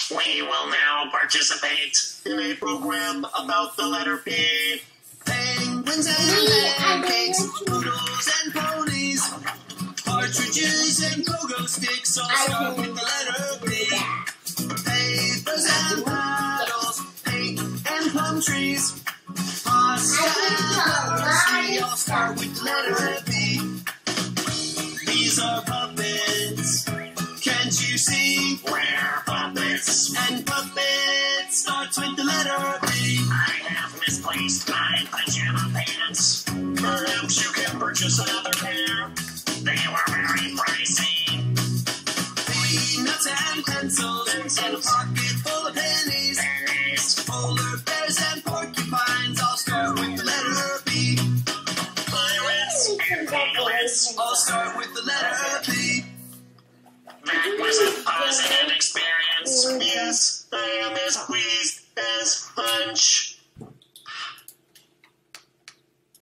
We will now participate in a program about the letter P. Penguins and pancakes, poodles and ponies, partridges and pogo sticks all start with the letter P. Papers and paddles, paint and plum trees, pasta and parsley all start with the letter P. These are puppets, can't you see? We're puppets, and puppets starts with the letter P. I have misplaced my pajama pants. Perhaps you can purchase another pair. They were very pricey. Peanuts and pencils, and a pocket full of pennies. Polar bears and porcupines all start with the letter P. Pirates and piglets all start with the letter P. That was a positive experience. Yes, I am as pleased as punch.